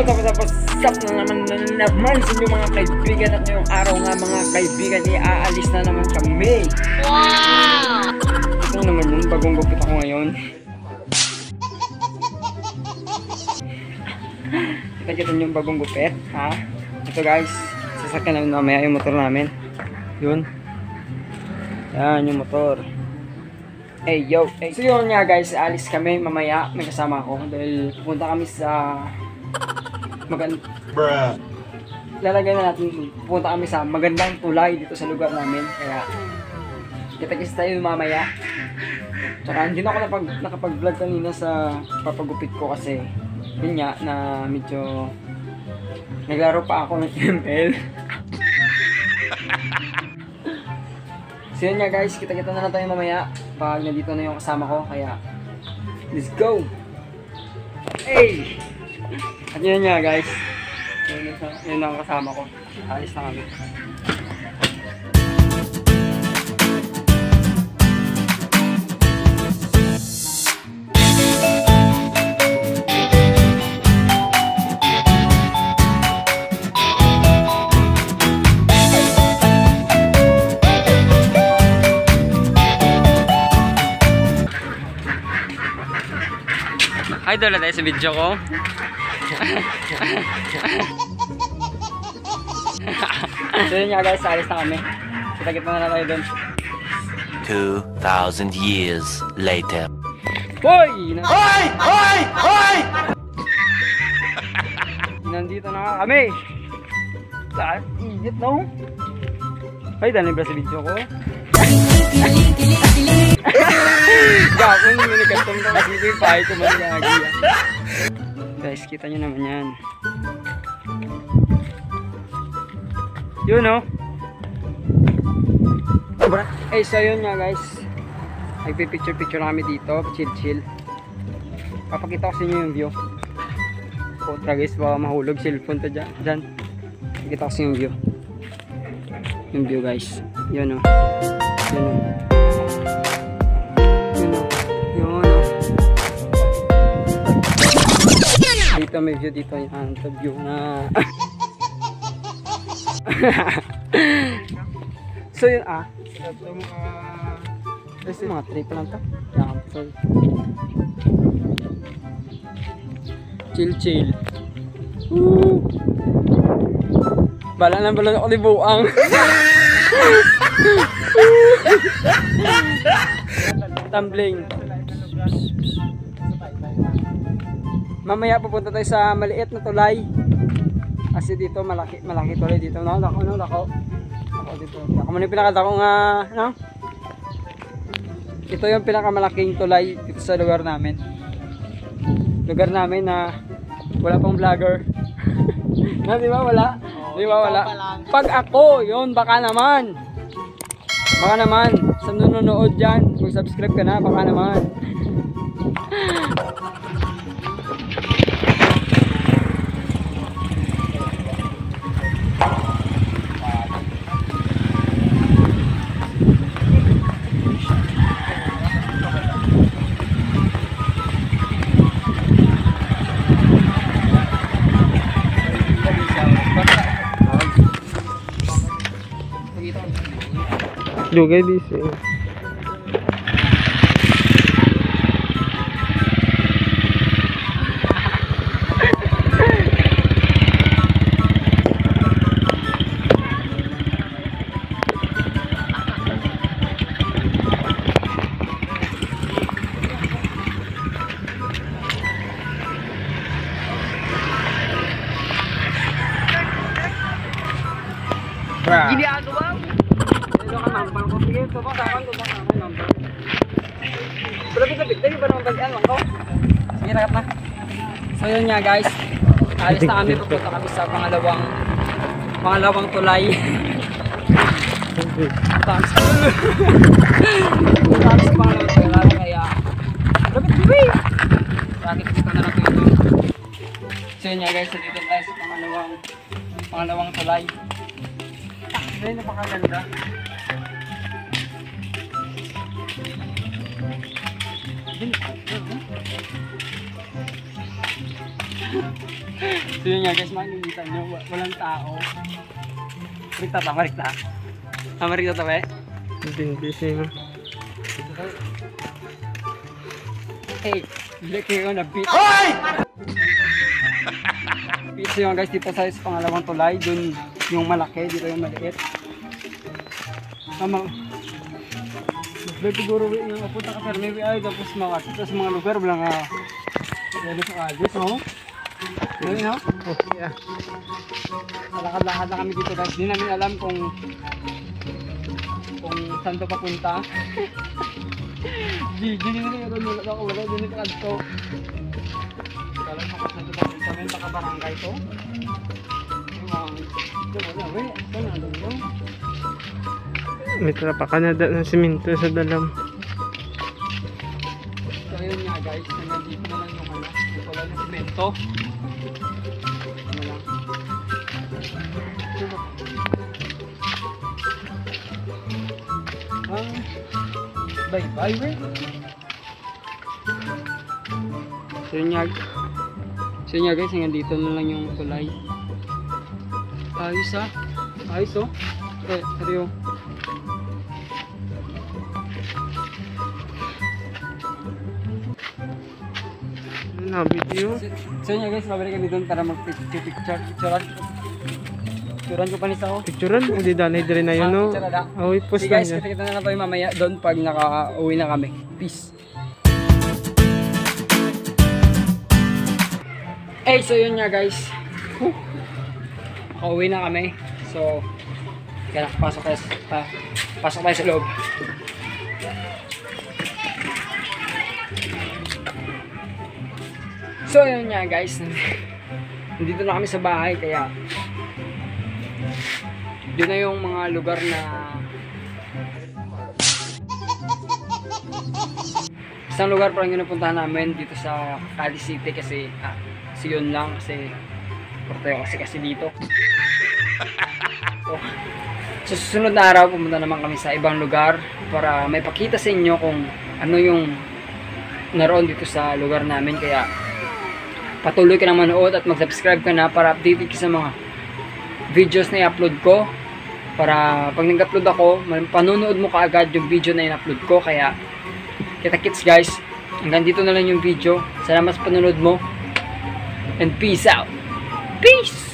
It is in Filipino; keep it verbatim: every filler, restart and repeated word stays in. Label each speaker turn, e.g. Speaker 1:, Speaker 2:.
Speaker 1: tapos tapos na naman na naman sa inyong mga kaibigan at ngayong araw nga mga kaibigan i-aalis na naman kami. Wow! Ito naman yun, bagong gupit ako ngayon. Kita-kita yung bagong gupit, ha? Ito guys, sasakyan namin mamaya yung motor namin. Yun. Yan yung motor. Hey yo, hey. So yun nga guys, alis kami mamaya, may kasama ako dahil punta kami sa magand Bruh. Lalagay na natin, punta kami sa magandang tulay dito sa lugar namin, kaya kita-kits tayo mamaya. Tsaka hindi na ako napag, nakapag-vlog kanina sa papagupit ko kasi yun nga na medyo naglaro pa ako ng M L. So yun nga guys, kita-kita na lang tayo mamaya pag nandito na yung kasama ko, kaya let's go! Hey! At yun nga guys, yun, yun ang kasama ko. Alis na kami. Idol na tayo sa video ko. So yun nga guys, alis na kami. Kita-kita na lang tayo dun.
Speaker 2: two thousand years later.
Speaker 1: Hoy!
Speaker 2: Hoy! Hoy! Hoy!
Speaker 1: Nandito na kami. Saan? Iit no? Ay, dahil ba sa video ko? Gawin mo ni Katong na kasi yung pahay ko maligagi. Guys, kita nyo naman yan. Yun no? Eh, so yun nga guys. Nagpipicture-picture na kami dito. Chill-chill. Papakita ko sa inyo yung view. Kontra guys, baka mahulog cellphone to dyan. Dyan. Pakita ko sa inyo yung view. Yung view guys. Yun no? Yun no? Dito may view dito yan, ito view na so yun ah ito mga ito mga trip lang ito chill chill. Woo! Bala lang bala ako libuang. Tumbling. Mamaya pupunta tayo sa maliit na tulay. Kasi dito malaki malaki tulay dito, no? Dako no, dako. Dako dito. Ako man yung pinakadako nga, no? Ito yung pinakamalaking tulay dito sa lugar namin. Lugar namin na wala pang vlogger. Na, di ba wala? Oh, di ba wala? Pag ako, yun baka naman. Baka naman sa nanonood diyan, mag-subscribe ka na, baka naman. Juga bisa. Gini ako ba? Ito ka number ko. Sige, tubak sa akin. Tubak sa akin number. Pero bigla-bigla. Di ba naman bagian lang ko? Sige, rakat na. So yun nga guys. Alis na kami. Pupunta kami sa pangalawang pangalawang tulay. Thanks. Thanks sa pangalawang tulay. Kaya lapit-lapit. Rakit dito na lang ito. So yun nga guys. Dito tayo sa pangalawang pangalawang tulay. Ay, napakaganda. So yun nga guys, makikita nyo, wa- walang tao. Marikta ta, marikta. Ah, marikta ta ba eh?
Speaker 3: Hindi siya.
Speaker 1: Hey, hindi kayo na beat. Hoy! Beat so yun guys, dito sa sa pangalawang tulay, dun yung malaki, dito yung maliit. Tama. Mas siguro yung mapunta ka pero maybe ay tapos mga sa mga lugar wala nga. Dito sa Addis, no? Ayun, no?
Speaker 3: Oh, yeah.
Speaker 1: Lakad-lakad na kami dito guys. Hindi namin alam kung kung saan to papunta. Di, di nila yung wala ako wala. Di nila kadto. Kala ko kung saan to papunta. May baka-barangay to. Yung mga, ito wala. Wait, ito na. Ito na.
Speaker 3: May trapa ka na da ng simento sa dalam.
Speaker 1: So ayun nga guys. Nandito na lang yung ano. Yung wala na simento. Ano lang. Ah, bye bye wait. So yun nga. So yun nga guys, hanggang dito na lang yung tulay. Ayos ah. Ayos oh. Eh, seryo.
Speaker 3: Ano na, video?
Speaker 1: So, so yun nga guys, babalik kami doon para mag-picture. Picturean. Picturean ko pa nisa ko.
Speaker 3: Picturean? Hindi danay dire na yun, no?
Speaker 1: Picture na.
Speaker 3: Oh, i-post
Speaker 1: Okay
Speaker 3: lang
Speaker 1: guys,
Speaker 3: niya.
Speaker 1: kita-kita na lang tayo mamaya doon pag naka-uwi na kami. Peace. Eh, so yun nga guys. Whew. Naka-uwi na kami. So, kaya pasok tayo, sa- pa, pasok tayo sa loob. So yun nga guys. Nandito na kami sa bahay kaya yun na yung mga lugar na isang lugar pa lang yung napuntahan namin dito sa Cali City kasi ah, kasi yun lang kasi portayo kasi kasi dito. So, sa susunod na araw pumunta naman kami sa ibang lugar para may pakita sa inyo kung ano yung naroon dito sa lugar namin kaya patuloy ka na manood at mag-subscribe ka na para updated ka sa mga videos na i-upload ko. Para pag nag-upload ako, panonood mo kaagad yung video na i-upload ko. Kaya, kita-kits guys. Hanggang dito na lang yung video. Salamat sa panonood mo. And peace out. Peace!